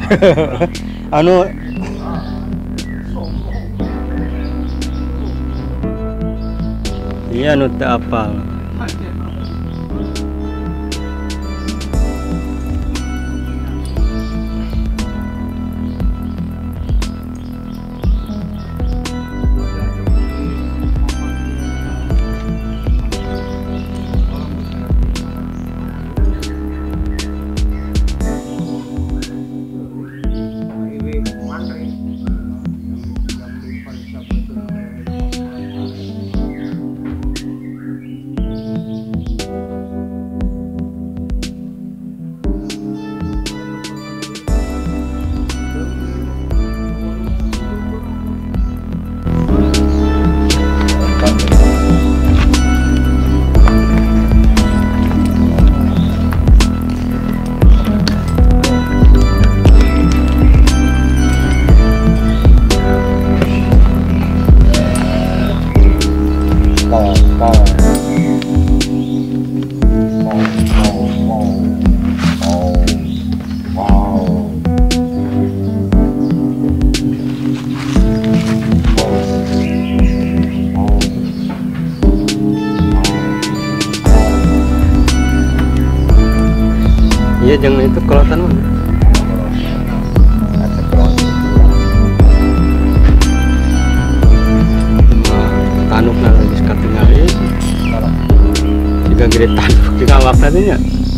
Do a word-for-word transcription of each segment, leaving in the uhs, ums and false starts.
anu iya anu teu apal. Iya jangan itu kelihatan mana? Tanuk nang lagi katingali. Jika gede tanuk jika awak tadinya.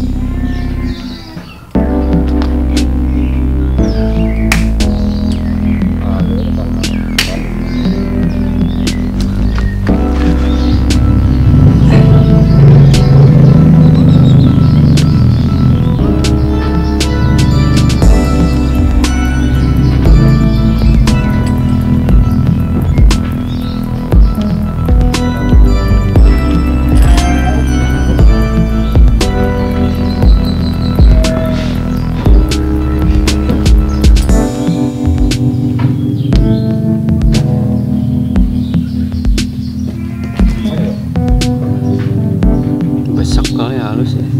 Halus ya.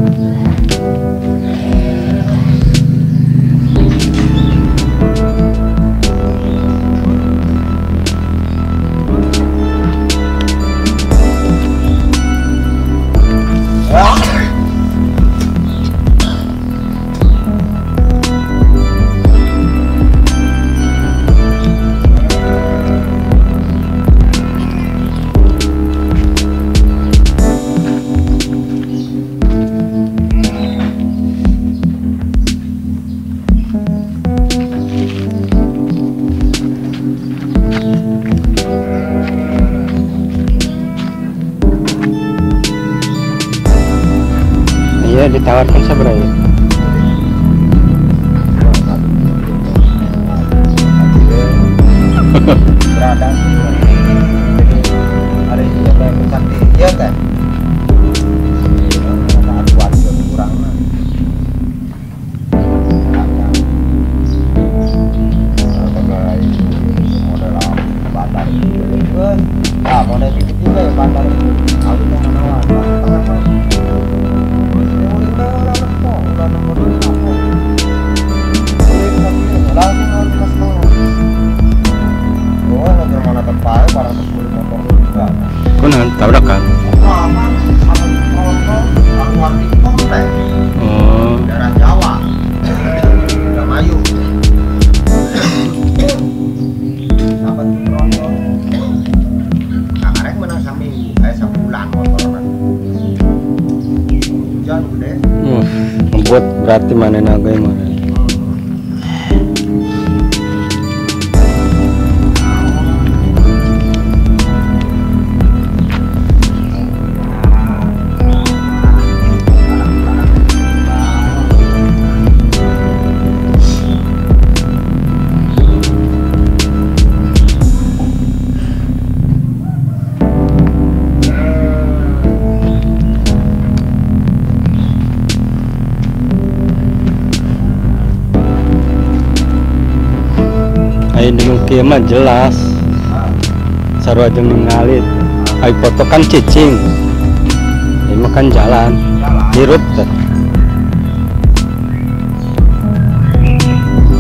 Iya ditawarkan seberapa ya? Berada ada juga yang cantik ya kan? Ada buat kurang lah. Model bandar itu, ah model titik juga ya bandar. Aku mau menawar. Kunan tabrakan. Oh. Daerah Jawa. Daerah Mayu. Apa tuh nonton? Karek menang sambil kayak sebulan motornya. Hujan gede. Hmm. Membuat berarti mana naga yang mana? Ayo dimungkin mah jelas saru aja mengalit ayo foto kan cicing ini makan jalan dirut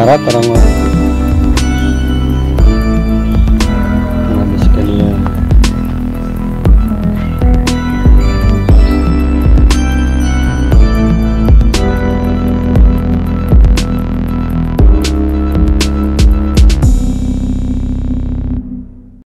barat orang